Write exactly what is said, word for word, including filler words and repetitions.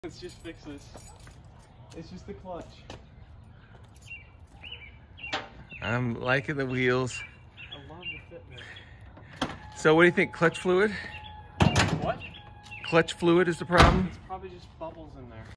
Let's just fix this. It's just the clutch. I'm liking the wheels. I love the fitment. So what do you think, clutch fluid? What? Clutch fluid is the problem? It's probably just bubbles in there.